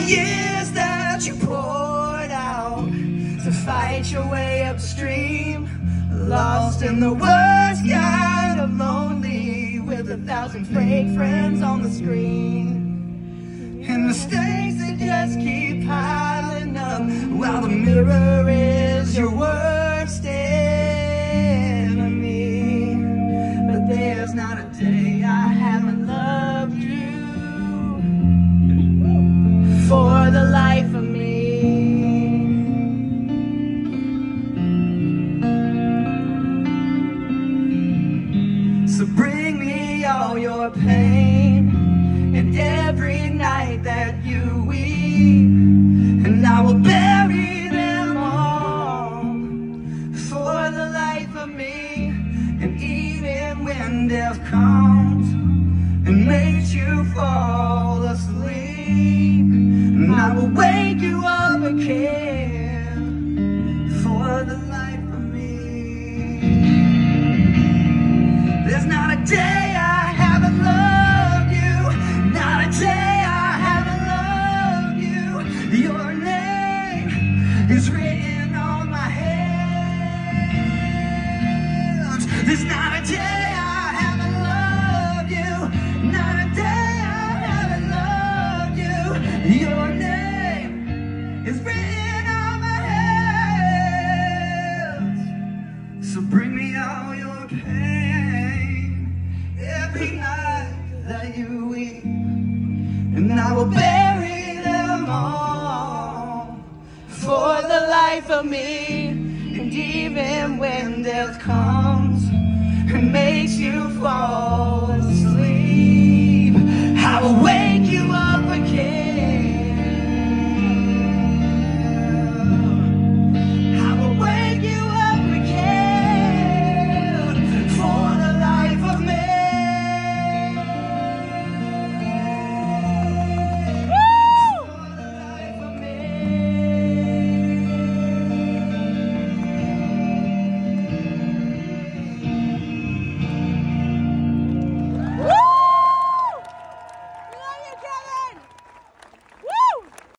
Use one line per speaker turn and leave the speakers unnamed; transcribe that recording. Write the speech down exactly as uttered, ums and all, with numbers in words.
years that you poured out to fight your way upstream, lost in the worst kind of lonely, with a thousand fake friends on the screen, and mistakes that just keep piling up, while the mirror is your worst enemy. But there's not a day I haven't loved you for the life of me. So bring me all your pain, and every night that you weep, and I will bury them all for the life of me. And even when death comes and makes you fall asleep, and I will wake you up again for the life of me. There's not a day I haven't loved you, not a day I haven't loved you. Your name is written on my hands. There's not a day I haven't loved you, not a day I haven't loved you. Your name is written on my hands. So bring me all your pain, every night that you weep, and I will bury them all for the life of me. And even when death comes and makes you fall asleep, I will wait.